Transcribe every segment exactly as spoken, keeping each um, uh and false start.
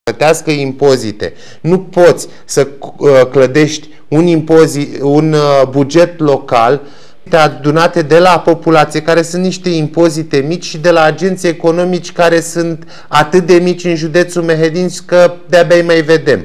plătească impozite. Nu poți să clădești un, impozit, un buget local adunate de la populație, care sunt niște impozite mici, și de la agenții economici care sunt atât de mici în județul Mehedinți că de-abia îi mai vedem.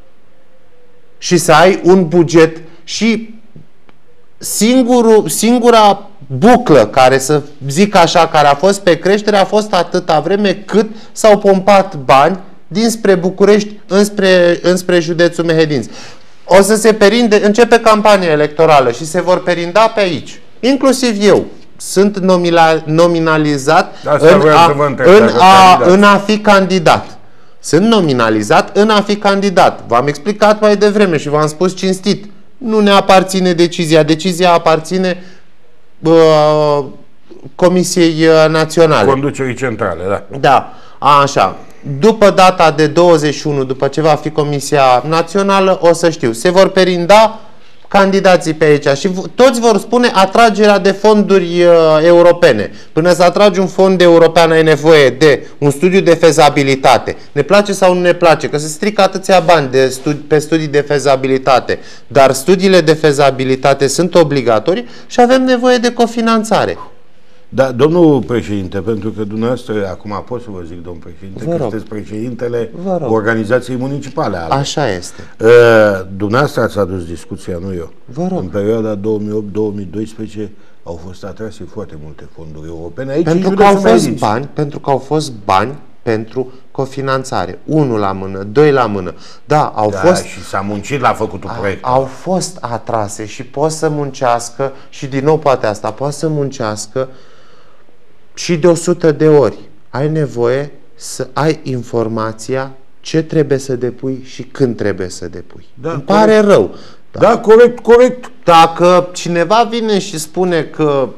Și să ai un buget și singurul, singura buclă, care să zic așa, care a fost pe creștere, a fost atâta vreme cât s-au pompat bani dinspre București înspre, înspre județul Mehedinți. O să se perinde, începe campania electorală și se vor perinda pe aici. Inclusiv eu sunt nomila, nominalizat în a, în, a, în a fi candidat. Sunt nominalizat în a fi candidat. V-am explicat mai devreme și v-am spus cinstit. Nu ne aparține decizia. Decizia aparține uh, Comisiei Naționale. Conducerii centrale, da. Da, așa. După data de douăzeci și unu, după ce va fi Comisia Națională, o să știu. Se vor perinda candidații pe aici și toți vor spune atragerea de fonduri uh, europene. Până să atragi un fond european ai nevoie de un studiu de fezabilitate. Ne place sau nu ne place? Că se strică atâția bani de studi pe studii de fezabilitate. Dar studiile de fezabilitate sunt obligatorii și avem nevoie de cofinanțare. Da, domnul președinte, pentru că dumneavoastră, acum pot să vă zic, domnul președinte, vă că rog. Sunteți președintele organizației municipale. Ale. Așa este. Uh, dumneavoastră ați adus discuția, nu eu. Vă rog. În perioada două mii opt două mii doisprezece au fost atrase foarte multe fonduri europene. Aici pentru că au fost bani, pentru că au fost bani pentru cofinanțare. Unul la mână, doi la mână. Da, au da, fost... și s-a muncit la făcutul proiectului. Au fost atrase și pot să muncească, și din nou poate asta, poate să muncească și de o sută de ori. Ai nevoie să ai informația ce trebuie să depui și când trebuie să depui. Da, îmi pare corect. rău. Da. da, corect, corect. Dacă cineva vine și spune că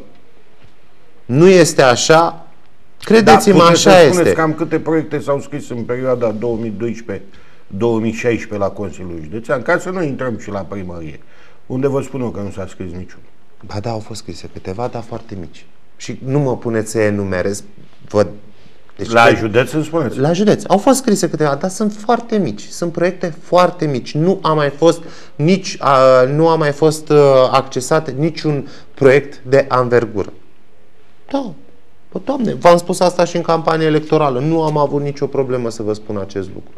nu este așa, credeți-mă, da, așa să este. Cam câte proiecte s-au scris în perioada două mii doisprezece două mii șaisprezece la Consiliul Județean, ca să nu intrăm și la primărie, unde vă spun eu că nu s-a scris niciun. Ba da, au fost scrise câteva, dar foarte mici. Și nu mă puneți să enumerez. Vă... Deci, la județ îmi spuneți? La județ. Au fost scrise câteva, dar sunt foarte mici. Sunt proiecte foarte mici. Nu a mai fost nici a, nu a mai fost uh, accesat niciun proiect de anvergură. Da. Bă, Doamne, v-am spus asta și în campanie electorală. Nu am avut nicio problemă să vă spun acest lucru.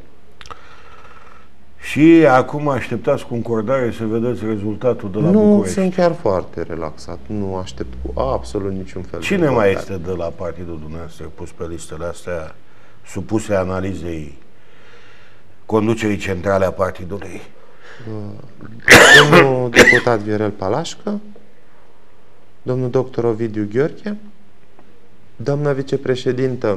Și acum așteptați cu încordare să vedeți rezultatul de la nu, București. Nu, sunt chiar foarte relaxat. Nu aștept cu absolut niciun fel. Cine de mai este de la partidul dumneavoastră pus pe listele astea, supuse analizei conducerii centrale a partidului? Domnul deputat Viorel Palașcă, domnul doctor Ovidiu Gheorghe, doamna vicepreședintă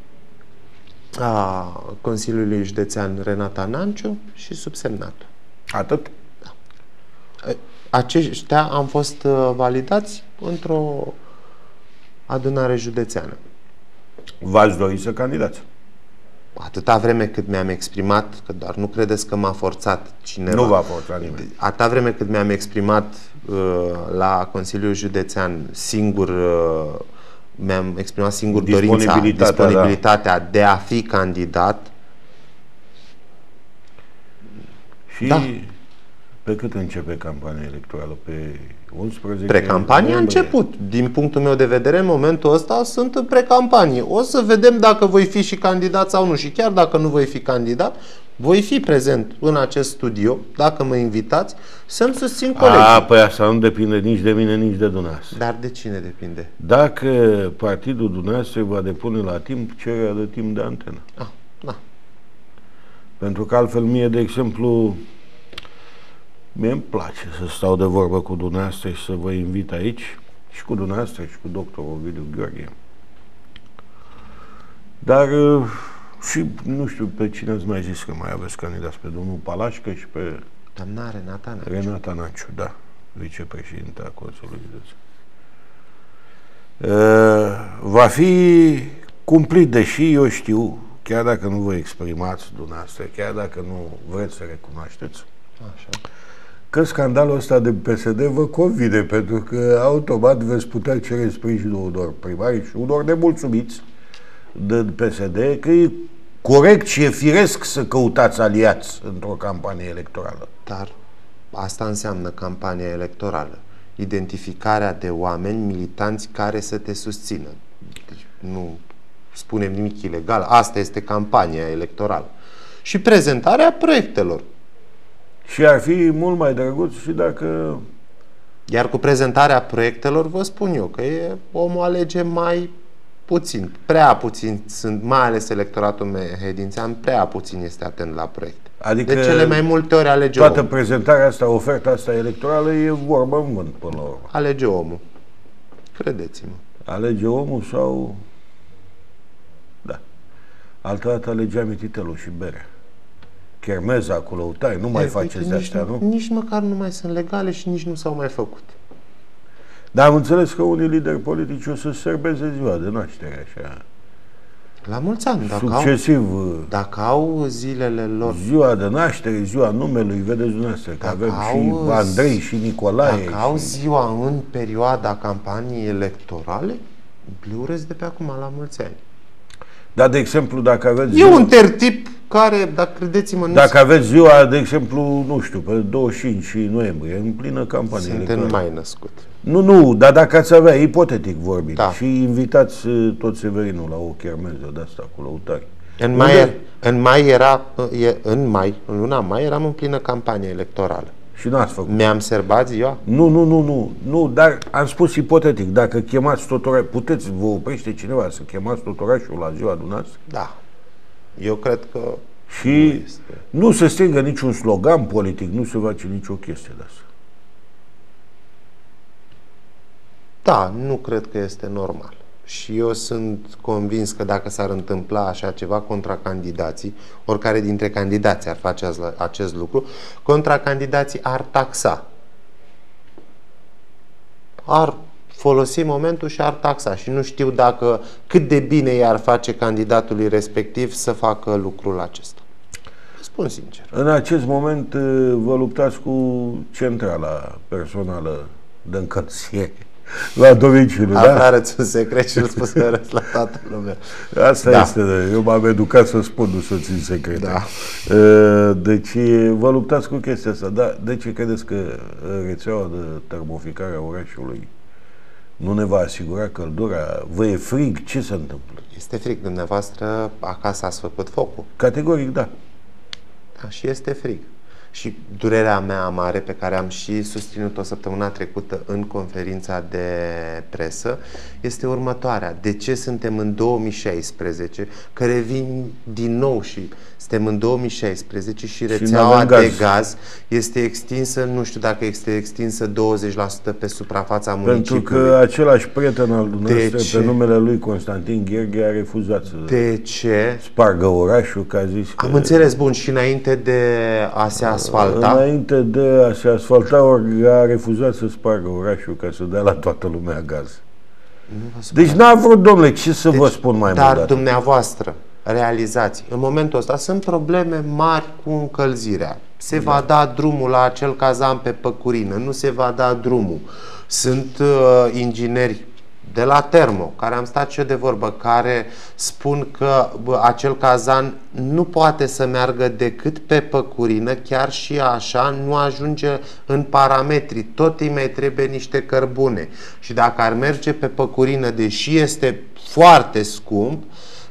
a Consiliului Județean Renata Nanciu și subsemnatul. Atât? Da. Aceștia am fost validați într-o adunare județeană. V-ați dori să candidați? Atâta vreme cât mi-am exprimat, că doar nu credeți că m-a forțat cineva. Nu v-a forțat nimeni. Atâta vreme cât mi-am exprimat uh, la Consiliul Județean singur, uh, mi-am exprimat singur dorința, disponibilitatea da. de a fi candidat. Și da. Pe cât începe campania electorală? Pe unsprezece? Precampania a început. Din punctul meu de vedere, în momentul ăsta sunt în precampanie. O să vedem dacă voi fi și candidat sau nu. Și chiar dacă nu voi fi candidat, voi fi prezent în acest studio, dacă mă invitați, să-mi susțin colegii. A, păi asta nu depinde nici de mine, nici de dumneavoastră. Dar de cine depinde? Dacă partidul dumneavoastră va depune la timp cererea de timp de antenă. Ah, da. Pentru că altfel mie, de exemplu, mie îmi place să stau de vorbă cu dumneavoastră și să vă invit aici, și cu dumneavoastră și cu doctorul Ovidiu Gheorghe. Dar și nu știu pe cine ați mai zis că mai aveți candidați, pe domnul Palașcă și pe doamna Renata Nanciu. Renata Nanciu, da, vicepreședinta a Consiliului Județean. Va fi cumplit, deși eu știu, chiar dacă nu vă exprimați dumneavoastră, chiar dacă nu vreți să recunoașteți, așa, că scandalul ăsta de P S D vă convine, pentru că automat veți putea cere sprijinul unor primari și unor nemulțumiți de P S D, că corect și e firesc să căutați aliați într-o campanie electorală. Dar asta înseamnă campania electorală. Identificarea de oameni militanți care să te susțină. Deci nu spunem nimic ilegal. Asta este campania electorală. Și prezentarea proiectelor. Și ar fi mult mai drăguț și dacă... Iar cu prezentarea proiectelor vă spun eu că e, omul alege mai puțin. Prea puțin sunt, mai ales electoratul mehedințean, prea puțin este atent la proiecte. Adică de cele mai multe ori alege toată omul. prezentarea asta, oferta asta electorală e vorbă în vânt până la urmă. Alege omul. Credeți-mă. Alege omul sau... Da. Altădată alegea mititelul și berea. Chermeza cu lăutari, nu mai faceți de astea, nu? Nici măcar nu mai sunt legale și nici nu s-au mai făcut. Dar am înțeles că unii lideri politici o să serbeze ziua de naștere, așa. La mulți ani, dacă succesiv. Au, dacă au zilele lor. Ziua de naștere, ziua numelui, vedeți dumneavoastră, că avem și Andrei și Nicolae. Dacă și... au ziua în perioada campaniei electorale, le urez de pe acum la mulți ani. Dar, de exemplu, dacă aveți... E ziua... un tertip care, dacă credeți-mă... Nu dacă aveți ziua, de exemplu, nu știu, pe douăzeci și cinci noiembrie, în plină campanie Suntem electorală. mai născut. Nu, nu, dar dacă ați avea, ipotetic vorbind, da. și invitați tot Severinul la o chermeză de asta cu lăutari. În mai, er, în mai era, în mai, în luna mai, eram în plină campanie electorală. Și n-ați făcut. Mi-am serbat ziua? Nu, nu, nu, nu, nu, dar am spus ipotetic, dacă chemați tot orașul, puteți, vă oprește cineva să chemați tot orașul la ziua dumneavoastră? Da. Eu cred că și nu, este. nu se strigă niciun slogan politic, nu se face nicio chestie de asta. Da, nu cred că este normal. Și eu sunt convins că dacă s-ar întâmpla așa ceva contra candidații, oricare dintre candidați ar face acest lucru, contra candidații ar taxa. Ar folosi momentul și ar taxa. Și nu știu dacă cât de bine i-ar face candidatului respectiv să facă lucrul acesta. Spun sincer. În acest moment vă luptați cu centrala personală de încălzire la domiciliu, da? Arăți un secret și îl spus că arăți la toată lumea. Asta da. Este, eu m-am educat să spun, nu să țin secrete. Da. Deci vă luptați cu chestia asta. Da, de ce credeți că rețeaua de termoficare a orașului nu ne va asigura căldura? Vă e frig? Ce se întâmplă? Este frig. Dumneavoastră acasă ați făcut focul? Categoric, da. Da, și este frig. Și durerea mea mare, pe care am și susținut-o săptămâna trecută în conferința de presă, este următoarea. De ce suntem în două mii șaisprezece, că revin din nou și suntem în două mii șaisprezece și rețeaua de gaz. gaz este extinsă, nu știu dacă este extinsă douăzeci la sută pe suprafața municipiului. Pentru că același prieten al dumneavoastră, pe numele lui Constantin Gheorghe, a refuzat să de ce? spargă orașul, că a zis că... Am înțeles, bun, și înainte de a se asfalta? Înainte de a se asfalta, a refuzat să spargă orașul ca să dea la toată lumea gaz. Deci n-a vrut, domnule, ce să deci, vă spun mai dar mult. Dar dumneavoastră realizați, în momentul ăsta sunt probleme mari cu încălzirea. Se da. va da drumul la acel cazan pe Păcurină, nu se va da drumul. Sunt uh, ingineri de la Termo, care am stat și eu de vorbă, care spun că bă, acel cazan nu poate să meargă decât pe Păcurină, chiar și așa nu ajunge în parametri, tot îi mai trebuie niște cărbune. Și dacă ar merge pe Păcurină, deși este foarte scump,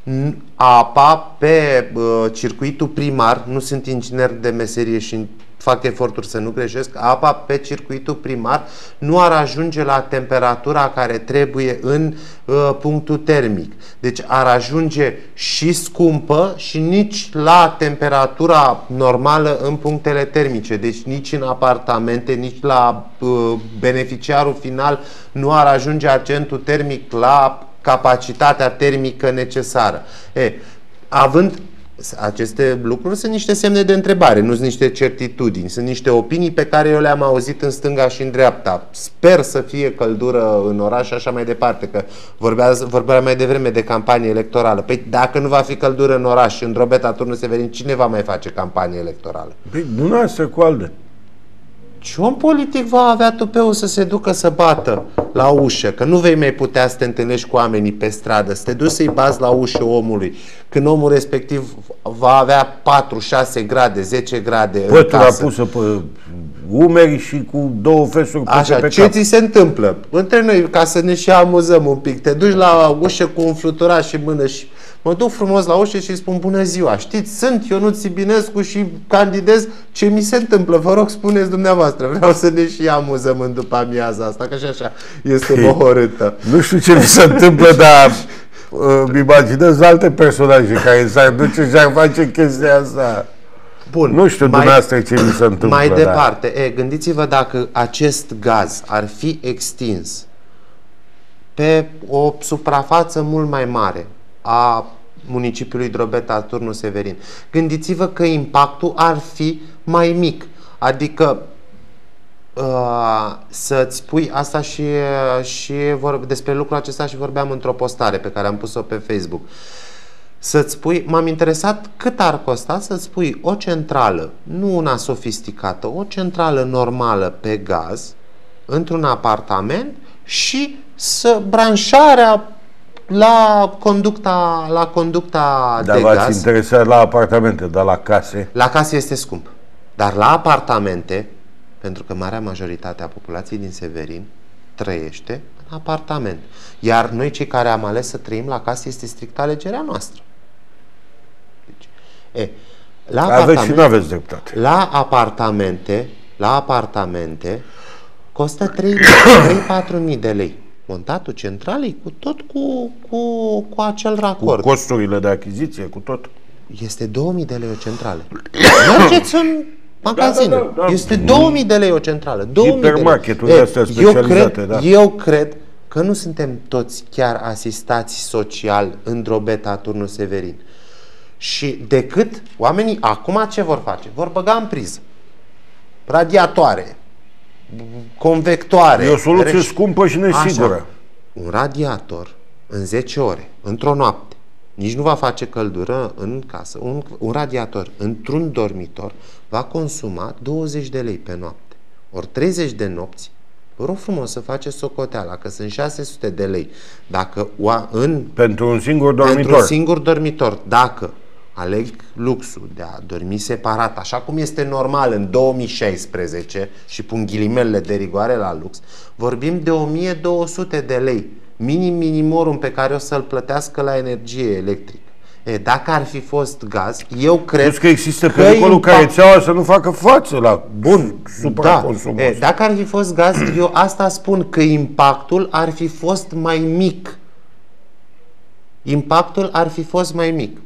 apa pe uh, circuitul primar, nu sunt inginer de meserie și fac eforturi să nu greșesc, apa pe circuitul primar nu ar ajunge la temperatura care trebuie în uh, punctul termic. Deci ar ajunge și scumpă și nici la temperatura normală în punctele termice. Deci nici în apartamente, nici la uh, beneficiarul final nu ar ajunge agentul termic la capacitatea termică necesară. E, având aceste lucruri, sunt niște semne de întrebare, nu sunt niște certitudini, sunt niște opinii pe care eu le-am auzit în stânga și în dreapta. Sper să fie căldură în oraș și așa mai departe, că vorbea, vorbea mai devreme de campanie electorală. Păi dacă nu va fi căldură în oraș, în Drobeta, Turnul Severin, cine va mai face campanie electorală? Păi dumneavoastră cu Alde. Ce om politic va avea tupeul să se ducă să bată la ușă? Că nu vei mai putea să te întâlnești cu oamenii pe stradă, să te duci să-i bați la ușă omului, când omul respectiv va avea patru șase grade, zece grade în Pătura casă. pusă pe umeri și cu două fesuri puse Așa, pe ce cap. ți se întâmplă? Între noi, ca să ne și amuzăm un pic, te duci la ușă cu un fluturaș în mână și mă duc frumos la ușă și îi spun bună ziua. Știți, sunt Ionuț Țibinescu și candidez. Ce mi se întâmplă? Vă rog, spuneți dumneavoastră. Vreau să ne și amuzăm în după amiaza asta, că și așa este mohorâtă. Nu știu ce mi se întâmplă, dar îmi imaginez alte personaje care s-ar duce și ar face chestia asta. Bun. Nu știu mai, dumneavoastră ce mi se întâmplă. Mai dar... departe, e, gândiți-vă dacă acest gaz ar fi extins pe o suprafață mult mai mare a municipiului Drobeta, Turnul Severin. Gândiți-vă că impactul ar fi mai mic. Adică uh, să-ți pui asta și, și vor, despre lucrul acesta și vorbeam într-o postare pe care am pus-o pe Facebook. Să-ți pui, m-am interesat cât ar costa să-ți pui o centrală, nu una sofisticată, o centrală normală pe gaz într-un apartament și să branșarea la conducta, la conducta Dar de v-ați gaz. interesat la apartamente, dar la case? La case este scump. Dar la apartamente, pentru că marea majoritate a populației din Severin trăiește în apartament. Iar noi cei care am ales să trăim la case este strict alegerea noastră. Deci, e, la Aveți și nu aveți dreptate. La apartamente, la apartamente costă trei patru mii de lei. Montatul centralei cu tot cu, cu, cu acel racord. Cu costurile de achiziție, cu tot. Este două mii de lei o centrală. Mergeți în magazine. Da, da, da, da. Este două mii de lei o centrală. Hipermarketuri astea specializate, cred, da. Eu cred că nu suntem toți chiar asistați social în Drobeta, Turnul Severin. Și decât oamenii acum ce vor face? Vor băga în priză radiatoare, convectoare. E o soluție reș... scumpă și nesigură. Așa, un radiator în zece ore, într-o noapte, nici nu va face căldură în casă. Un, un radiator într-un dormitor va consuma douăzeci de lei pe noapte. Ori treizeci de nopți, vă rog frumos să faceți socoteala, că sunt șase sute de lei. Dacă în, pentru un singur dormitor. Pentru un singur dormitor. Dacă aleg luxul de a dormi separat, așa cum este normal în două mii șaisprezece, și pun ghilimelele de rigoare la lux, vorbim de o mie două sute de lei, minim minimorum pe care o să-l plătească la energie electrică. E, dacă ar fi fost gaz, eu cred Plus că există că pericolul impact... ca rețeaua să nu facă față la Bun, supraconsumul. Da. E, dacă ar fi fost gaz, eu asta spun, că impactul ar fi fost mai mic. Impactul ar fi fost mai mic.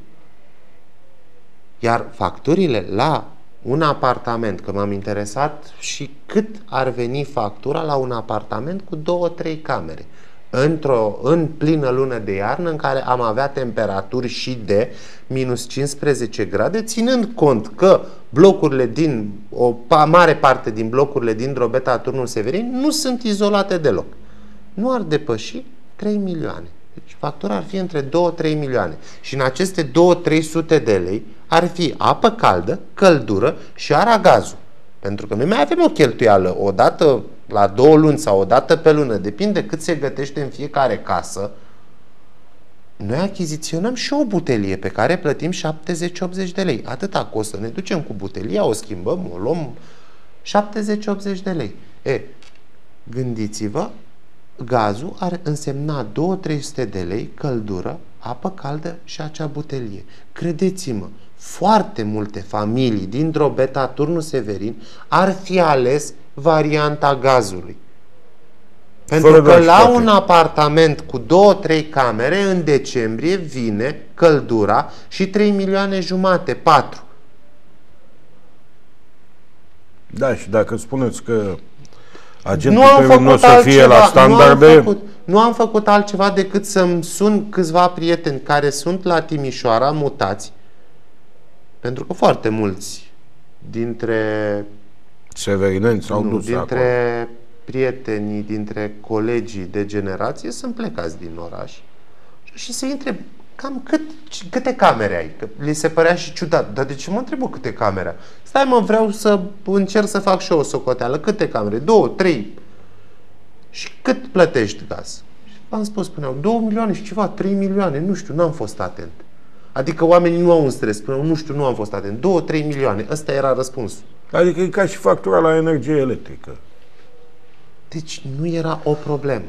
Iar facturile la un apartament, că m-am interesat și cât ar veni factura la un apartament cu două, trei camere, într-o, în plină lună de iarnă, în care am avea temperaturi și de minus cincisprezece grade, ținând cont că blocurile din, o mare parte din blocurile din Drobeta, Turnul Severin, nu sunt izolate deloc. Nu ar depăși trei milioane. Deci factura ar fi între două trei milioane. Și în aceste două trei sute de lei ar fi apă caldă, căldură și aragazul. Pentru că noi mai avem o cheltuială o dată la două luni sau o dată pe lună, depinde cât se gătește în fiecare casă. Noi achiziționăm și o butelie pe care plătim șaptezeci optzeci de lei. Atâta costă. Ne ducem cu butelia, o schimbăm, o luăm șaptezeci optzeci de lei. E, gândiți-vă, gazul ar însemna două trei sute de lei, căldură, apă caldă și acea butelie. Credeți-mă, foarte multe familii din Drobeta, Turnul Severin ar fi ales varianta gazului. Pentru Fără că la toate. un apartament cu două trei camere în decembrie vine căldura și trei milioane jumate, patru. Da, și dacă spuneți că agentul Nu am termin nu o făcut să fie altceva, la standarde, nu am, făcut, nu am făcut altceva decât să-mi sun câțiva prieteni care sunt la Timișoara, mutați, pentru că foarte mulți dintre, severineni s-au nu, dus dintre acolo. prietenii, dintre colegii de generație sunt plecați din oraș și să intre cam cât, câte camere ai? Că li se părea și ciudat. Dar de ce mă întreb câte camere? Stai mă, vreau să încerc să fac și eu o socoteală. Câte camere? Două, trei. Și cât plătești gaz? V-am spus, spuneau, două milioane și ceva, trei milioane, nu știu, n-am fost atent. Adică oamenii nu au un stres, spuneau, nu știu, nu am fost atent. Două, trei milioane, ăsta era răspunsul. Adică e ca și factura la energie electrică. Deci nu era o problemă.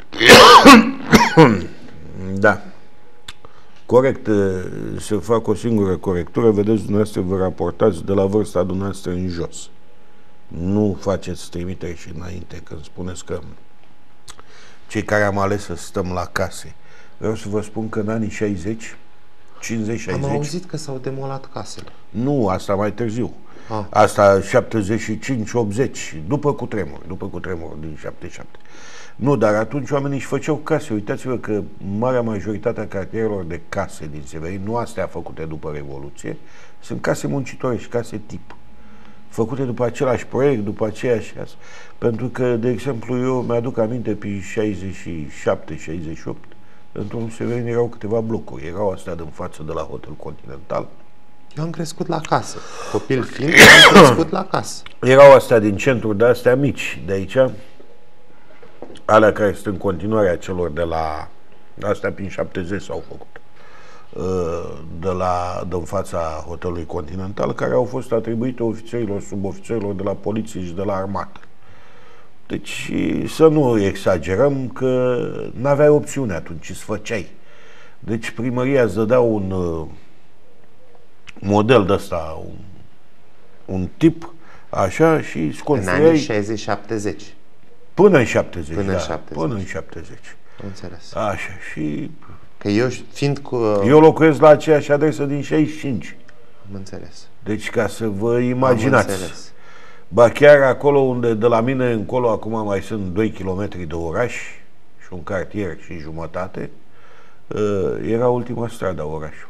Da. Corect, să fac o singură corectură, vedeți, dumneavoastră vă raportați de la vârsta dumneavoastră în jos. Nu faceți trimitere și înainte când spuneți că cei care am ales să stăm la case. Vreau să vă spun că în anii șaizeci, cincizeci șaizeci... Am auzit că s-au demolat casele. Nu, asta mai târziu. Ah. Asta șaptezeci și cinci optzeci, după cutremur, după cutremur din șaptezeci și șapte. Nu, dar atunci oamenii își făceau case. Uitați-vă că marea majoritate a cartierelor de case din Severin, nu astea făcute după Revoluție, sunt case muncitorești, case tip. Făcute după același proiect, după aceeași casă. Pentru că, de exemplu, eu mi-aduc aminte pe șaizeci și șapte șaizeci și opt, într-un Severin erau câteva blocuri. Erau astea din față de la Hotel Continental. Eu am crescut la casă. Copil fiind, am crescut la casă. Erau astea din centru, de astea mici, de aici. Alea care sunt în continuare a celor de la... Astea prin șaptezeci s-au făcut. De la, din fața Hotelului Continental, care au fost atribuite ofițerilor, subofițerilor de la poliție și de la armată. Deci să nu exagerăm că n-aveai opțiune atunci, îți făceai. Deci primăria îți dădea un uh, model de ăsta, un, un tip, așa, și îți construiai... În anii șaizeci șaptezeci. Până în șaptezeci, până da, în șaptezeci. Până în șaptezeci. Am înțeles. Așa, și... Că eu fiind cu... Eu locuiesc la aceeași adresă din șaizeci și cinci. Am înțeles. Deci ca să vă imaginați. Am înțeles. Ba chiar acolo unde de la mine încolo acum mai sunt doi kilometri de oraș și un cartier și jumătate, era ultima stradă a orașului.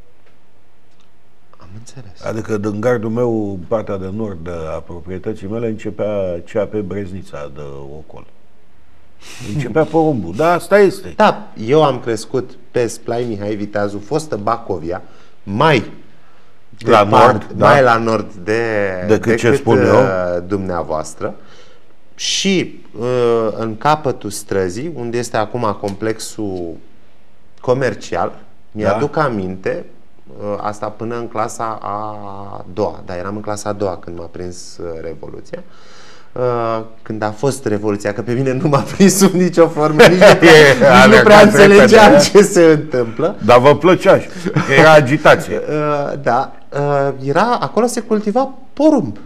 Am înțeles. Adică din gardul meu, partea de nord a proprietății mele, începea cea pe Breznița de ocol. Începea porumbul. Da, asta este. Da, eu am crescut pe Splai Mihai Viteazu, fostă Bacovia, mai la depart, nord, da. mai la nord de, decât, decât ce spun eu, dumneavoastră, și uh, în capătul străzii, unde este acum complexul comercial, mi-aduc da. aminte, uh, asta până în clasa a doua, dar eram în clasa a doua când m-a prins uh, Revoluția. Uh, când a fost Revoluția, că pe mine nu m-a prins sub nicio formă, nici nu prea, nici nu prea înțelegeam ce se întâmplă. Dar vă plăcea, era agitație. Uh, da, uh, era, acolo se cultiva porumb.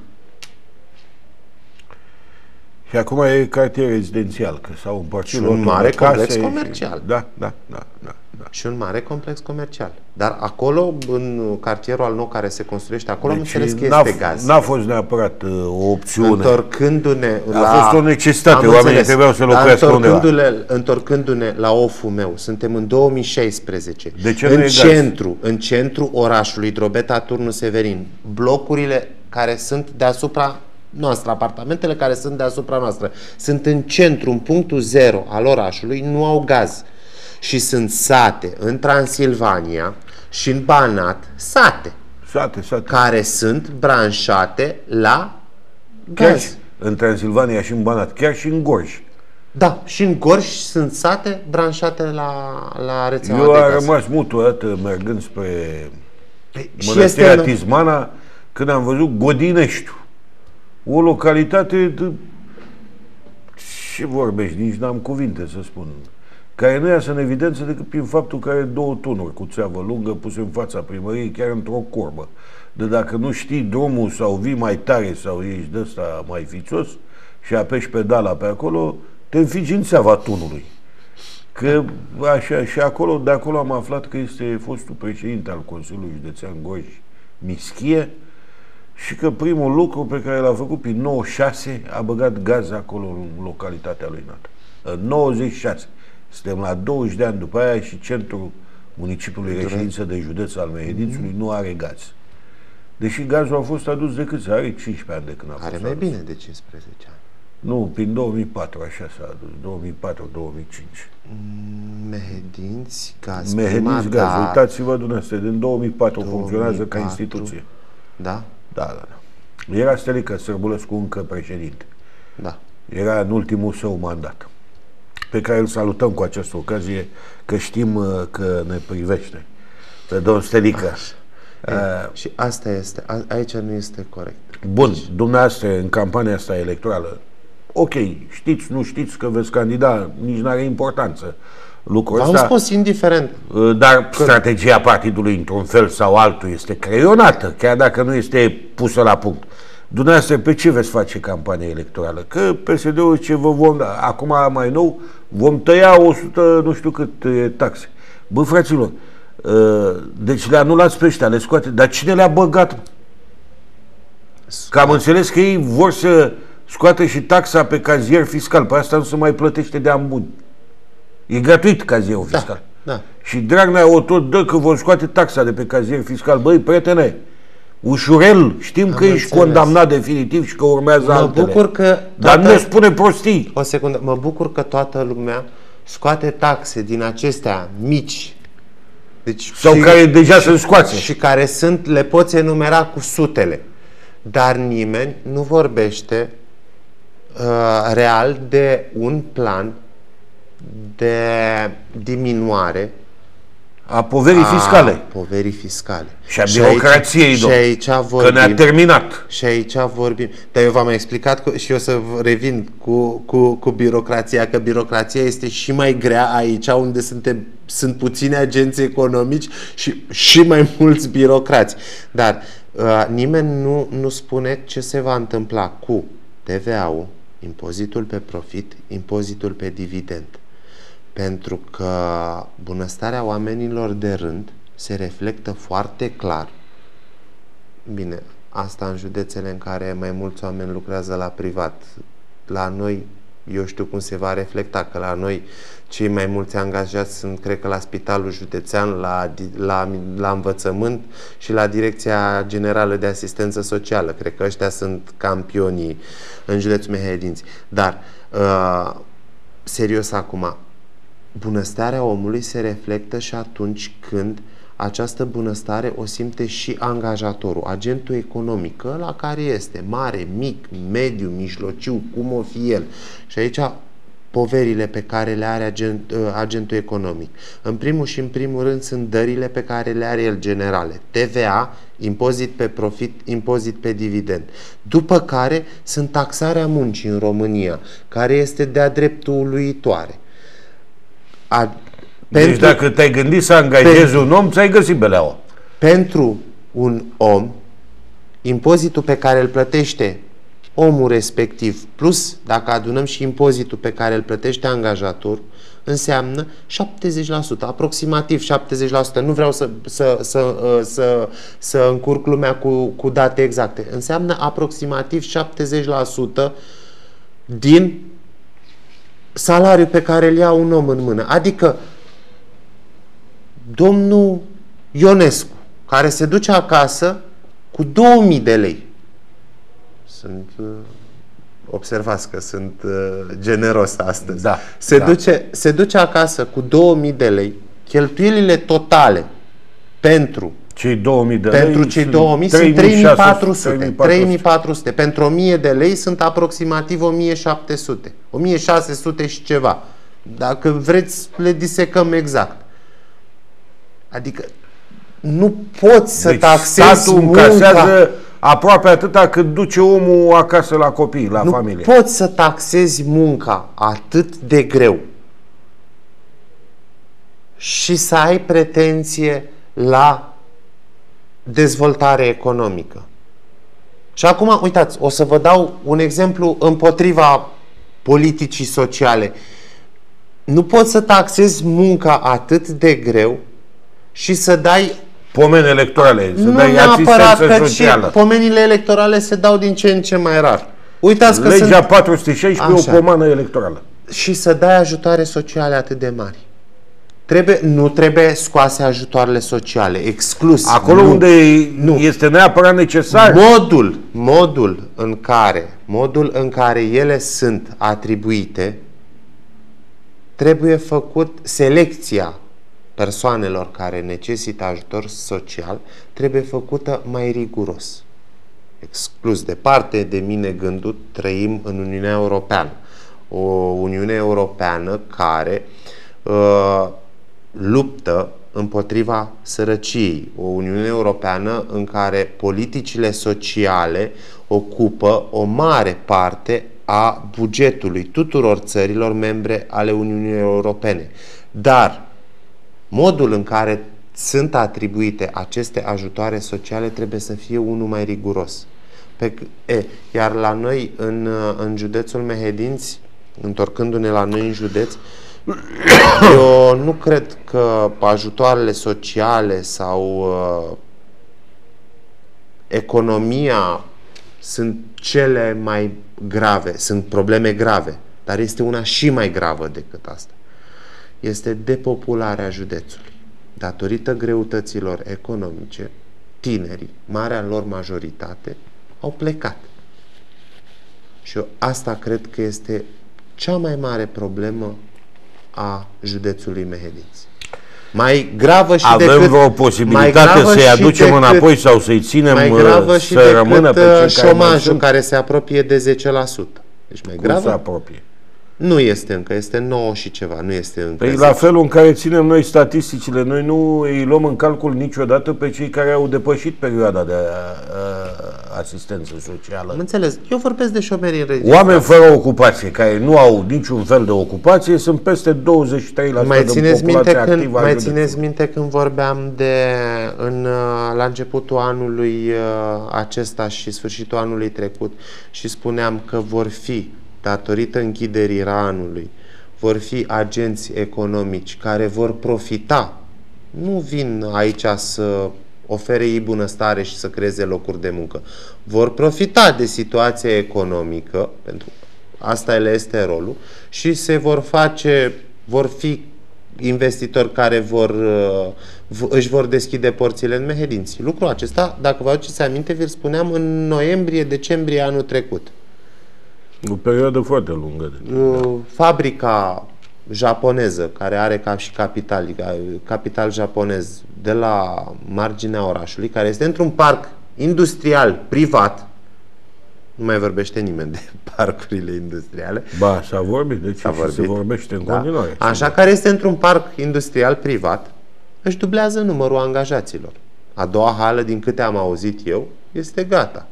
Și acum e cartier rezidențial, că s-au împărțit și un mare complex comercial. Și, da, da, da, da, da. Și un mare complex comercial. Dar acolo, în cartierul al nou care se construiește, acolo deci am înțeles că este gaz. N-a fost neapărat uh, o opțiune. Întorcându-ne a la... fost o necesitate, oamenii înțeles, trebuiau să locuiască undeva. Întorcându-ne la oful meu, suntem în două mii șaisprezece. De ce în nu e centru, în centru orașului Drobeta Turnu Severin, blocurile care sunt deasupra noastră, apartamentele care sunt deasupra noastră, sunt în centru, în punctul zero al orașului, nu au gaz. Și sunt sate în Transilvania și în Banat, sate, sate, sate. care sunt branșate la chiar gaz. Și în Transilvania și în Banat, chiar și în Gorj. Da, și în Gorj sunt sate branșate la, la rețeaua Eu de am gaz. rămas mutuat mergând spre Păi, Mănăstirea este... Tismana, când am văzut Godineștiu. O localitate de... ce vorbești, nici n-am cuvinte să spun, care nu iasă în evidență decât prin faptul că are două tunuri cu țeavă lungă puse în fața primăriei, chiar într-o corbă. De dacă nu știi drumul sau vii mai tare sau ești de ăsta mai fițos și apeși pedala pe acolo, te înfigi în țeava tunului. Că așa, și acolo, de acolo am aflat că este fostul președinte al Consiliului Județean Gorj, Mischie, și că primul lucru pe care l-a făcut prin nouăzeci și șase a băgat gaz acolo în localitatea lui nată. În nouăzeci și șase. Suntem la douăzeci de ani după aia și centrul municipiului reședință de județ al Mehedițului nu are gaz. Deși gazul a fost adus de câți? Are cincisprezece ani de când a fost Are mai bine de cincisprezece ani. Nu, prin două mii patru, așa s-a adus, două mii patru două mii cinci. Mehedinți Gaz. Mehedinți Gaz, da. Uitați-vă dumneavoastră, din două mii patru funcționează ca instituție. Da? Da, da, da. Era Stelica Sârbulescu încă președinte. Da. Era în ultimul său mandat, pe care îl salutăm cu această ocazie, că știm că ne privește. Pe domnul Stelica. E, uh, și asta este, a, aici nu este corect. Bun, dumneavoastră, în campania asta electorală, ok, știți, nu știți că veți candida, nici nu are importanță lucrul ăsta. V-am spus, indiferent. Dar că... strategia partidului, într-un fel sau altul, este creionată, chiar dacă nu este pusă la punct. Dumneavoastră, pe ce veți face campania electorală? Că P S D-ul ce vă vom da, acum mai nou, vom tăia o sută, nu știu cât, taxe. Bă, fraților, deci le anulați pe ăștia, le scoate, dar cine le-a băgat? Că am înțeles că ei vor să scoată și taxa pe cazier fiscal, pe asta nu se mai plătește de ani buni. E gratuit cazierul fiscal. Da, da. Și Dragnea o tot dă că vor scoate taxa de pe cazier fiscal. Băi, prietene, ușurel, știm am că înțeles. Ești condamnat definitiv și că urmează mă altele. Bucur că toată... Dar nu spune prostii. O secundă, mă bucur că toată lumea scoate taxe din acestea mici. Deci, sau și, care deja și, sunt scoase. Și care sunt, le poți enumera cu sutele. Dar nimeni nu vorbește uh, real de un plan de diminuare a poverii fiscale. A poverii fiscale. Și a birocrației, și aici, și aici vorbim, că ne-a terminat. Și aici vorbim. Dar eu v-am explicat cu, și eu să revin cu, cu, cu birocrația, că birocrația este și mai grea aici, unde suntem, sunt puțini agenți economici și, și mai mulți birocrați. Dar uh, nimeni nu, nu spune ce se va întâmpla cu T V A-ul, impozitul pe profit, impozitul pe dividend. Pentru că bunăstarea oamenilor de rând se reflectă foarte clar. Bine, asta în județele în care mai mulți oameni lucrează la privat. La noi, eu știu cum se va reflecta, că la noi cei mai mulți angajați sunt, cred că, la Spitalul Județean, la, la, la învățământ și la Direcția Generală de Asistență Socială. Cred că ăștia sunt campionii în județul Mehedinți. Dar, uh, serios acum, bunăstarea omului se reflectă și atunci când această bunăstare o simte și angajatorul, agentul economic, ăla care este mare, mic, mediu, mijlociu, cum o fi el. Și aici poverile pe care le are agent, agentul economic. În primul și în primul rând sunt dările pe care le are el generale. T V A, impozit pe profit, impozit pe dividend. După care sunt taxarea muncii în România, care este de-a dreptul uluitoare. A, deci pentru, dacă te-ai gândit să angajezi pentru, un om, ți-ai găsit beleaua. Pentru un om, impozitul pe care îl plătește omul respectiv, plus dacă adunăm și impozitul pe care îl plătește angajatorul, înseamnă șaptezeci la sută, aproximativ șaptezeci la sută. Nu vreau să, să, să, să, să încurc lumea cu, cu date exacte. Înseamnă aproximativ șaptezeci la sută din salariul pe care îl ia un om în mână. Adică domnul Ionescu, care se duce acasă cu două mii de lei. Sunt, observați că sunt generos astăzi. Da, se, da. Duce, se duce acasă cu două mii de lei. Cheltuielile totale pentru cei două mii de pentru lei cei două mii sunt trei mii patru sute. trei mii patru sute. Pentru o mie de lei sunt aproximativ o mie șapte sute. o mie șase sute și ceva. Dacă vreți, le disecăm exact. Adică nu poți să deci taxezi statul încasează aproape atâta cât duce omul acasă la copii, la nu familie. Nu poți să taxezi munca atât de greu și să ai pretenție la dezvoltare economică. Și acum, uitați, o să vă dau un exemplu împotriva politicii sociale. Nu poți să taxezi munca atât de greu și să dai pomeni electorale, să nu dai asistență socială. Pomenile electorale se dau din ce în ce mai rar. Uitați că legea sunt... patru sute șaisprezece e o pomană electorală. Și să dai ajutoare sociale atât de mari. Trebuie, nu trebuie scoase ajutoarele sociale, exclus. Acolo nu, unde nu. este neapărat necesar. Modul, modul în care, modul în care ele sunt atribuite, trebuie făcut selecția persoanelor care necesită ajutor social, trebuie făcută mai riguros. Exclus departe de mine gândul, trăim în Uniunea Europeană. O Uniune Europeană care uh, luptă împotriva sărăciei. O Uniune Europeană în care politicile sociale ocupă o mare parte a bugetului tuturor țărilor membre ale Uniunii Europene. Dar modul în care sunt atribuite aceste ajutoare sociale trebuie să fie unul mai riguros. Pe, e, iar la noi, în, în județul Mehedinți, întorcându-ne la noi în județ, eu nu cred că ajutoarele sociale sau uh, economia sunt cele mai grave, sunt probleme grave, dar este una și mai gravă decât asta. Este depopularea județului. Datorită greutăților economice, tinerii, marea lor majoritate, au plecat. Și eu asta cred că este cea mai mare problemă a județului Mehedinți. Mai gravă și Avem decât... vreo posibilitate să-i aducem decât, înapoi sau să-i ținem mai gravă și să rămână pe cei șomajul care, care se apropie de zece la sută. Deci mai cum gravă? se apropie? Nu este încă, este nouă și ceva, nu este încă. Păi la felul în care ținem noi statisticile, noi nu îi luăm în calcul niciodată pe cei care au depășit perioada de a, a, asistență socială. Am înțeles. Eu vorbesc de șomeri înregistrați. Oameni fără ocupație, care nu au niciun fel de ocupație, sunt peste douăzeci și trei la sută mai din țineți populația minte când, activă. Mai țineți minte când vorbeam de în, la începutul anului acesta și sfârșitul anului trecut și spuneam că vor fi, datorită închiderii ranului, vor fi agenți economici care vor profita. Nu vin aici să ofere ei bunăstare și să creeze locuri de muncă. Vor profita de situația economică, pentru asta le este rolul, și se vor face, vor fi investitori care vor, își vor deschide porțile în Mehedinți. Lucrul acesta, dacă vă aduceți aminte, vi-l spuneam în noiembrie-decembrie anul trecut. O perioadă foarte lungă. Fabrica japoneză, care are ca și capital, capital japonez de la marginea orașului, care este într-un parc industrial privat, nu mai vorbește nimeni de parcurile industriale. Ba, s-a vorbit, deci și vorbit. se vorbește în da. continuare. Așa, care este într-un parc industrial privat, își dublează numărul angajaților. A doua hală, din câte am auzit eu, este gata.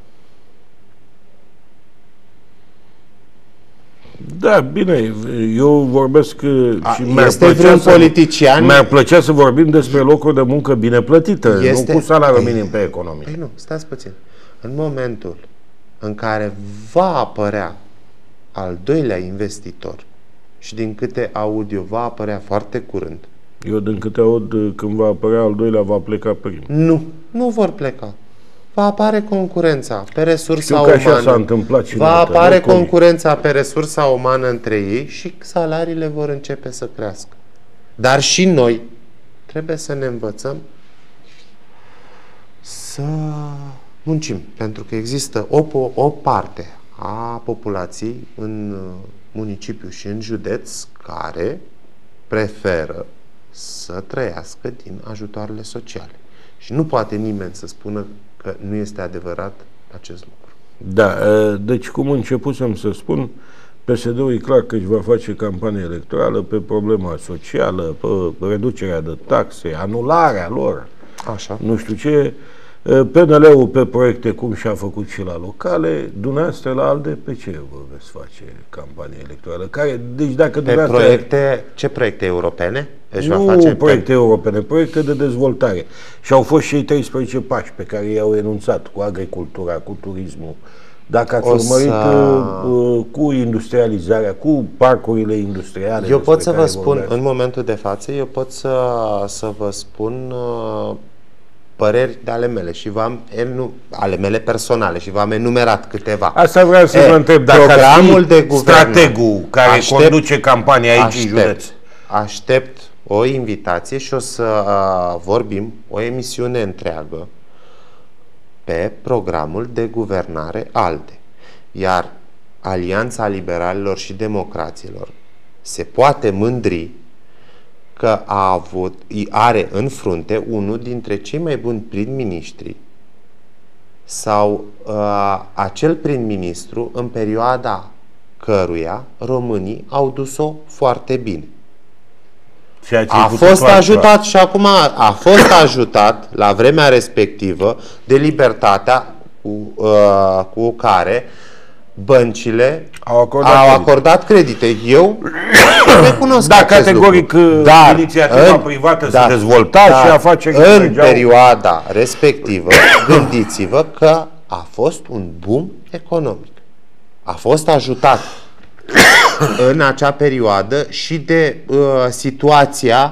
Da, bine, eu vorbesc A, și mi-ar este plăcea, vreun să, politician... mi-ar plăcea să vorbim despre locuri de muncă bine plătite, este... nu cu salariul minim pe economie. Păi nu, stați puțin. În momentul în care va apărea al doilea investitor, și din câte aud eu, va apărea foarte curând. Eu din câte aud, când va apărea al doilea, va pleca primul. Nu, nu vor pleca. Va apare concurența pe resursa Știu că umană. așa s-a întâmplat și va alte apare locuri. concurența pe resursa umană între ei și salariile vor începe să crească. Dar și noi trebuie să ne învățăm să muncim. Pentru că există o, o parte a populației în municipiu și în județ care preferă să trăiască din ajutoarele sociale. Și nu poate nimeni să spună că nu este adevărat acest lucru. Da, deci cum începusem să spun, P S D-ul e clar că își va face campanie electorală pe problema socială, pe reducerea de taxe, anularea lor, Așa. nu știu ce, P N L-ul pe proiecte cum și-a făcut și la locale, dumneavoastră la ALDE, pe ce vă veți face campanie electorală? Care, deci dacă Pe proiecte, ce proiecte europene? Își nu va face proiecte pe... europene, proiecte de dezvoltare. Și au fost și cei treisprezece pași pe care i-au enunțat cu agricultura, cu turismul. Dacă ați O urmărit să... uh, cu industrializarea, cu parcurile industriale. Eu pot să vă spun, vorbeați. în momentul de față, eu pot să, să vă spun uh, păreri de ale mele și v-am enu, ale mele personale și v-am enumerat câteva. Asta vreau să e, vă întreb, dacă programul ar fi de guvernare, strategul care aștept, conduce campania aici aștept, în județ. Aștept o invitație și o să uh, vorbim o emisiune întreagă pe programul de guvernare ALDE. Iar Alianța Liberalilor și Democraților se poate mândri că a avut, are în frunte unul dintre cei mai buni prim-ministri sau uh, acel prim-ministru în perioada căruia românii au dus-o foarte bine. A fost ajutat și acum a fost ajutat la vremea respectivă de libertatea cu, uh, cu care băncile au acordat, au credite. acordat credite. Eu recunosc da, acest categoric lucru. Dar inițiativa în, privată da, se dezvolta dar și afaceri în mergeau... perioada respectivă, gândiți-vă că a fost un boom economic. A fost ajutat în acea perioadă și de uh, situația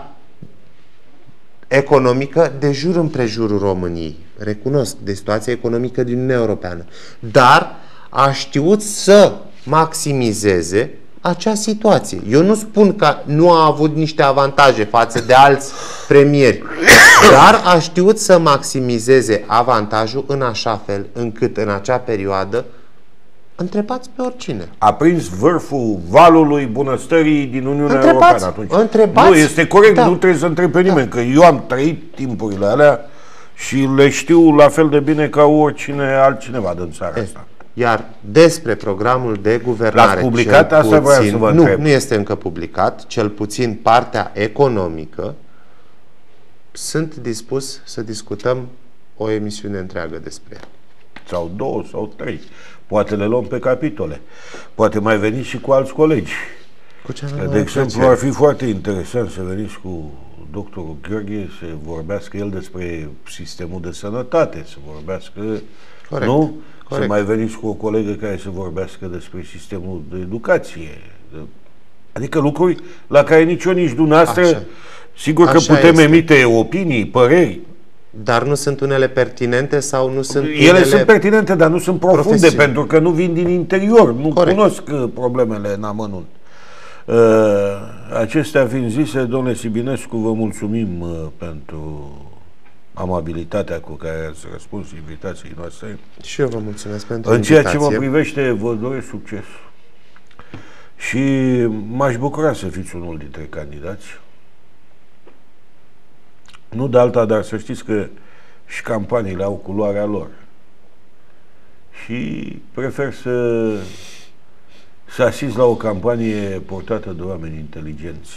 economică de jur împrejurul României. Recunosc, de situația economică din Uniunea Europeană. Dar a știut să maximizeze acea situație. Eu nu spun că nu a avut niște avantaje față de alți premieri, dar a știut să maximizeze avantajul în așa fel încât în acea perioadă întrebați pe oricine. A prins vârful valului bunăstării din Uniunea întrebați, Europeană atunci. Întrebați, nu, este corect, da. Nu trebuie să întreb pe nimeni, Da. că eu am trăit timpurile alea și le știu la fel de bine ca oricine altcineva din țara asta. Iar despre programul de guvernare, l-ați publicat? cel Asta vreau puțin, să vă nu, întreb. nu este încă publicat, cel puțin partea economică, sunt dispus să discutăm o emisiune întreagă despre ea. Sau două, sau trei. Poate le luăm pe capitole. Poate mai veniți și cu alți colegi. Cu ce De exemplu, ar fi foarte interesant să veniți cu doctorul Gheorghe să vorbească el despre sistemul de sănătate, să vorbească, Corect. nu? Corect. Să mai veniți cu o colegă care să vorbească despre sistemul de educație. Adică lucruri la care nici eu, nici dumneavoastră, Așa. sigur că Așa putem este. emite opinii, păreri. Dar nu sunt unele pertinente sau nu sunt Ele unele... sunt pertinente, dar nu sunt profunde, profesiuni. pentru că nu vin din interior, nu Corect. cunosc uh, problemele în amănunt. Uh, acestea fiind zise, domnule Sibinescu, vă mulțumim uh, pentru amabilitatea cu care ați răspuns invitației noastre. Și eu vă mulțumesc pentru În ceea ce invitație. mă privește, vă doresc succes. Și m-aș bucura să fiți unul dintre candidați. Nu de alta, dar să știți că și campaniile au culoarea lor. Și prefer să, să asist la o campanie portată de oameni inteligenți.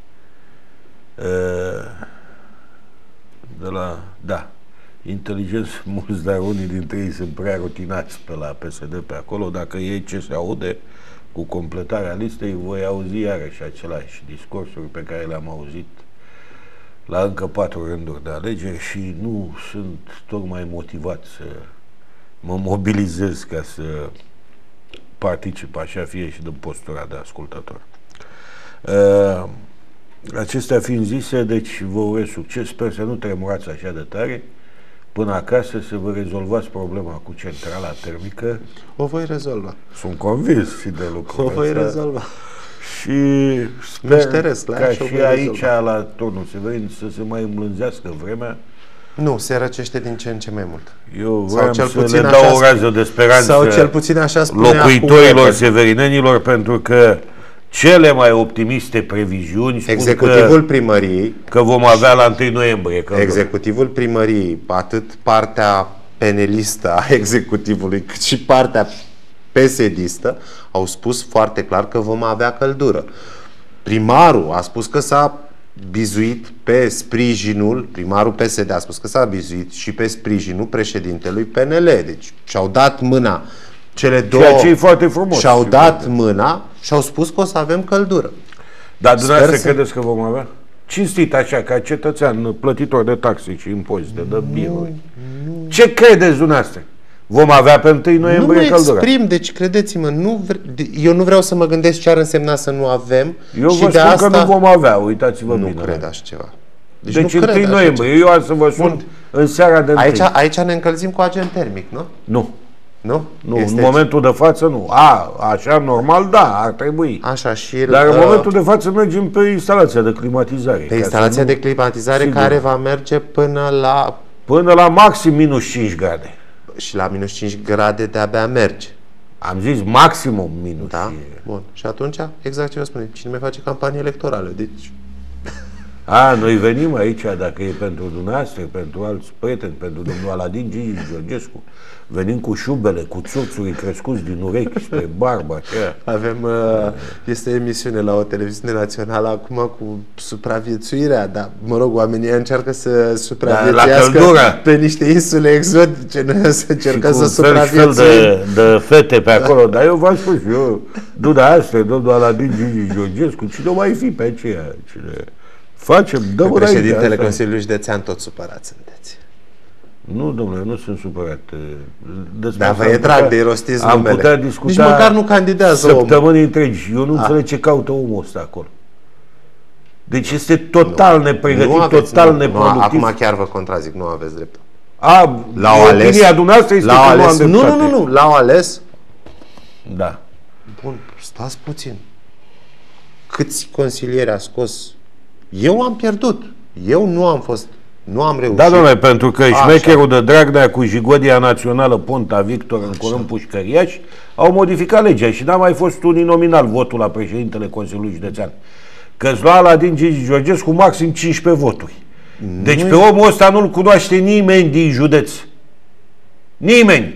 De la, da, inteligenți mulți, dar unii dintre ei sunt prea rutinați pe la P S D pe acolo. Dacă ei ce se aude cu completarea listei, voi auzi iarăși aceleași discursuri pe care le-am auzit la încă patru rânduri de alegeri și nu sunt tocmai motivat să mă mobilizez ca să particip, așa fie și din postura de ascultător. Uh, acestea fiind zise, deci vă urez succes, sper să nu tremurați așa de tare până acasă, să vă rezolvați problema cu centrala termică. O voi rezolva. Sunt convins și de lucrul O voi ăsta. rezolva. Și sper la ca și, și aici, la turnul Severin, să se mai îmblânzească vremea. Nu, se răcește din ce în ce mai mult. Eu vreau cel să puțin le așa dau o sp- rază de speranță Sau cel puțin așa spune locuitorilor acum, severinenilor, pentru că cele mai optimiste previziuni spun executivul că, primăriei, că vom avea la întâi noiembrie. Că executivul primăriei, atât partea penelistă a executivului, cât și partea P S D-istă, au spus foarte clar că vom avea căldură. Primarul a spus că s-a bizuit pe sprijinul, primarul P S D a spus că s-a bizuit și pe sprijinul președintelui P N L. Deci și-au dat mâna cele două, ceea ce e foarte frumos. și-au dat mâna și au spus că o să avem căldură. Dar dumneavoastră să- credeți că vom avea? Cinstit așa, ca cetățean plătitor de taxe și impozite, de biruri. Ce credeți dumneavoastră? Vom avea pe întâi Nu mă noiembrie căldură? exprim, deci credeți-mă, nu vre... eu nu vreau să mă gândesc ce ar însemna să nu avem. Eu și vă de spun asta că nu vom avea, uitați-vă nu bine. cred așa ceva. Deci, nu deci cred întâi așa noiembrie. Eu am să vă sun Bun. în seara de întâi. Aici, aici ne încălzim cu agent termic, nu? Nu. Nu? Nu, este în momentul de față nu. A, așa normal, da, ar trebui. Așa și... Dar în uh, momentul de față mergem pe instalația de climatizare. Pe instalația nu... de climatizare sigur. Care va merge până la... Până la maxim minus cinci grade. Și la minus cinci grade de-abia merge. Am zis maximum minus da? cinci. Bun. Și atunci, exact ce vă spune, cine mai face campanie electorală? Deci... A, noi venim aici, dacă e pentru dumneavoastră, pentru alți prieteni, pentru domnul Aladin Gigi Georgescu, venim cu șubele, cu țurțurii crescuți din urechi spre barbă. Avem, este emisiune la o televiziune națională acum cu supraviețuirea, dar, mă rog, oamenii încearcă să supraviețuiască da, pe niște insule exotice, noi să încercăm să supraviețuim. De, de fete pe acolo, dar eu v-am spus, eu, dumneavoastră, domnul Aladin Gigi Georgescu, cine o mai fi pe aceea? Cine... Facem, dă pe președintele Consiliului Județean tot supărat sunteți. Nu, domnule, nu sunt supărat. Dar vă e drag de rostiți am numele. Putea discuta nici măcar nu candidează săptămâni întregi. Eu nu A. înțeleg ce caută omul ăsta acolo. Deci este total nu, nepregătit, nu aveți, total nu, neproductiv. Nu, acum chiar vă contrazic, nu aveți drept. A, la o ales, opinia dumneavoastră este la că ales, nu am Nu, nu, nu, l-au ales. Da. Bun, stați puțin. Câți consilieri a scos? Eu am pierdut. Eu nu am fost, nu am reușit. Da, domnule, pentru că șmecherul de Dragnea cu Jigodia Națională Ponta Victor în curând pușcăriași au modificat legea și n-a mai fost uninominal votul la președintele Consiliului Județean. Că-ți lua Aladin Gigi Georgescu maxim cincisprezece voturi. Deci nu pe omul ăsta nu-l cunoaște nimeni din județ. Nimeni.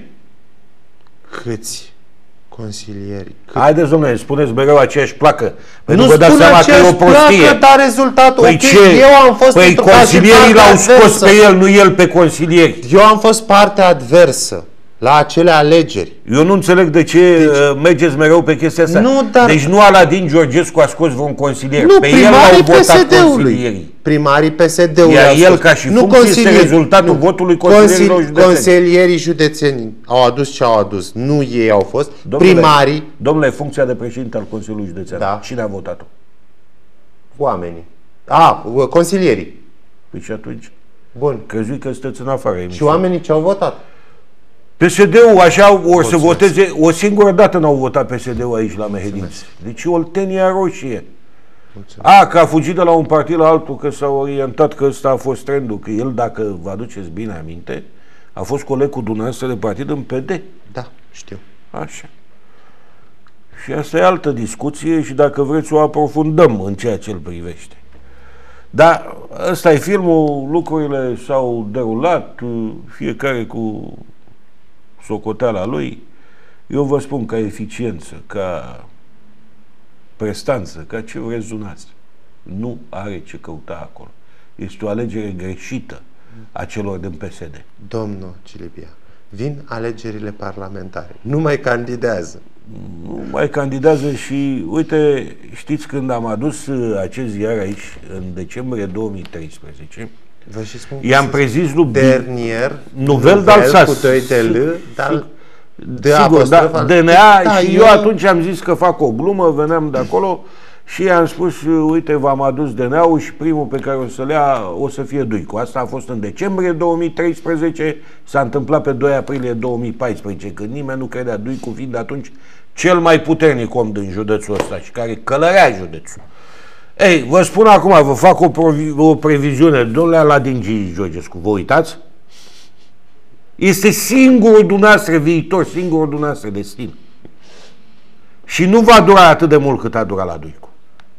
Câți consilieri? Cât... Haideți, domnule, spuneți mereu aceeași placă. Nu spun aceeași placă, dar rezultatul... Păi okay, ce? Eu am fost păi consilierii l-au scos pe el, nu el pe consilieri. Eu am fost partea adversă la acele alegeri. Eu nu înțeleg de ce deci, mergeți mereu pe chestia asta. Nu, dar... Deci nu Aladin Georgescu a scos vreun consilier. Nu, pe primarii el P S D-ului. Primarii P S D-ului. Iar el ca și funcție este rezultatul nu. votului consilierilor județeni. Consilierii județeni au adus ce au adus. Nu ei au fost. Domnule, primarii... Domnule, funcția de președinte al Consiliului Județean. Da. Cine a votat-o? Oamenii. A, consilierii. Păi și atunci? Bun. Crezui că sunteți în afară. Și oamenii ce au votat? P S D-ul așa o să voteze, o singură dată n-au votat P S D-ul aici la Mehedinți. Deci Oltenia roșie. Mulțumesc. A, că a fugit de la un partid la altul, că s-a orientat, că ăsta a fost trendul, că el, dacă vă aduceți bine aminte, a fost coleg cu dumneavoastră de partid în P D. Da, știu. Așa. Și asta e altă discuție și dacă vreți o aprofundăm în ceea ce îl privește. Dar ăsta e filmul, lucrurile s-au derulat, fiecare cu socoteala lui. Eu vă spun ca eficiență, ca prestanță, ca ce vreți dumneavoastră. Nu are ce căuta acolo. Este o alegere greșită a celor din P S D. Domnul Cilibia, vin alegerile parlamentare. Nu mai candidează. Nu mai candidează și, uite, știți când am adus acest ziar aici, în decembrie două mii treisprezece, vă și spun i-am prezis lui Dernier, Nouvel d'Alsace. Cu doi de L, dar de sigur, da, D N A, da, și eu... eu atunci am zis că fac o glumă, veneam de acolo și i-am spus, uite, v-am adus D N A-ul și primul pe care o să-l ia o să fie Duicu. Asta a fost în decembrie două mii treisprezece, s-a întâmplat pe doi aprilie două mii paisprezece, când nimeni nu credea, Duicu fiind atunci cel mai puternic om din județul ăsta și care călărea județul. Ei, vă spun acum, vă fac o, o previziune, domnule Aladin Gigi Georgescu, vă uitați? Este singurul dumneavoastră viitor, singurul dumneavoastră destin. Și nu va dura atât de mult cât a durat la Duicu.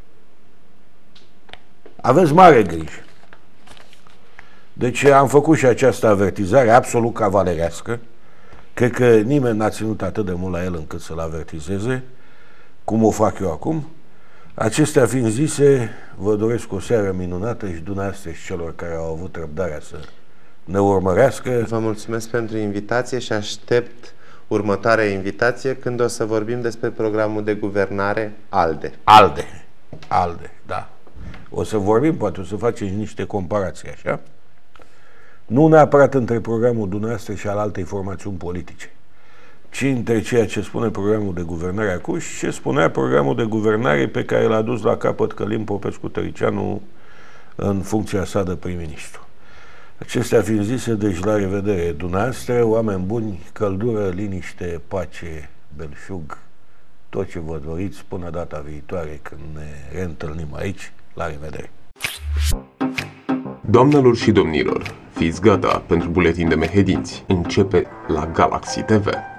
Aveți mare grijă. Deci am făcut și această avertizare absolut cavalerească. Cred că nimeni n-a ținut atât de mult la el încât să-l avertizeze, cum o fac eu acum. Acestea fiind zise, vă doresc o seară minunată și dumneavoastră și celor care au avut răbdarea să ne urmărească. Vă mulțumesc pentru invitație și aștept următoarea invitație când o să vorbim despre programul de guvernare ALDE. ALDE. ALDE, da. O să vorbim, poate o să facem niște comparații, așa? Nu neapărat între programul dumneavoastră și al altei formațiuni politice, ci între ceea ce spune programul de guvernare acum și ce spunea programul de guvernare pe care l-a dus la capăt Călin Popescu Tăricianu în funcția sa de prim-ministru. Acestea fiind zise, deci la revedere dumneavoastră, oameni buni, căldură, liniște, pace, belșug, tot ce vă doriți până data viitoare când ne reîntâlnim aici. La revedere! Doamnelor și domnilor, fiți gata pentru buletin de mehedinți. Începe la Galaxy T V.